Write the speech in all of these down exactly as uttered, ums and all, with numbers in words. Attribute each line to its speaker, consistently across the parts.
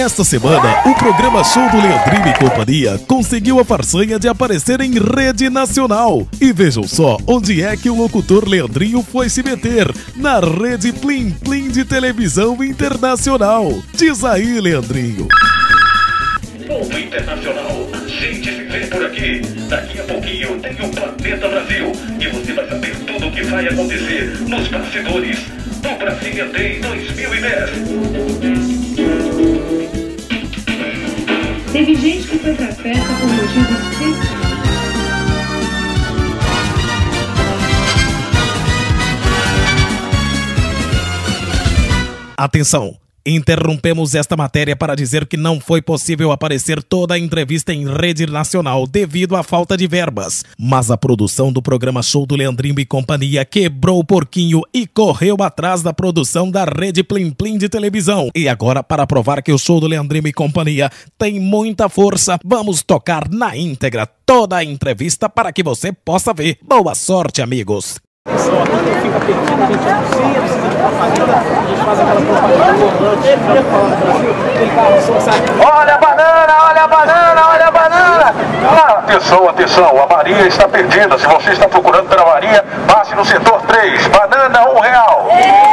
Speaker 1: Esta semana, o programa Show do Leandrinho e Companhia conseguiu a façanha de aparecer em rede nacional. E vejam só onde é que o locutor Leandrinho foi se meter: na rede Plim Plim de televisão internacional. Diz aí, Leandrinho.
Speaker 2: Ponto Internacional, a gente se vê por aqui. Daqui a pouquinho tem o Planeta Brasil e você vai saber tudo o que vai acontecer nos bastidores do Brasília Day dois mil e dez.
Speaker 3: Teve gente que foi pra festa por motivos especiais.
Speaker 1: Atenção! Interrompemos esta matéria para dizer que não foi possível aparecer toda a entrevista em rede nacional devido à falta de verbas. Mas a produção do programa Show do Leandrinho e Companhia quebrou o porquinho e correu atrás da produção da rede Plim Plim de televisão. E agora, para provar que o Show do Leandrinho e Companhia tem muita força, vamos tocar na íntegra toda a entrevista para que você possa ver. Boa sorte, amigos!
Speaker 4: Só quando fica perdido, a gente anuncia, precisa de propaganda, a gente faz aquela propaganda volante, fica falando no Brasil, aquele carro só sai.
Speaker 2: Olha a banana, olha a banana, olha a banana! Ah, atenção, atenção, a Maria está perdida. Se você está procurando pela Maria, passe no setor três, banana um real.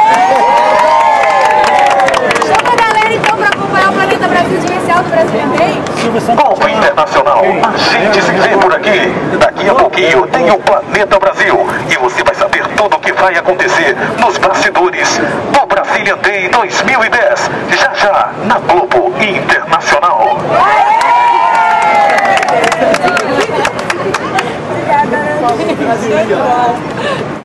Speaker 5: Chama a galera então para acompanhar o Planeta Brasil especial do Brasília Day.
Speaker 2: Ponto Internacional, a gente se vê por aqui. Daqui a pouquinho tem o Planeta Brasil e você vai saber tudo o que vai acontecer nos bastidores do Brasília Day dois mil e dez, já já na Globo Internacional.
Speaker 5: Obrigada.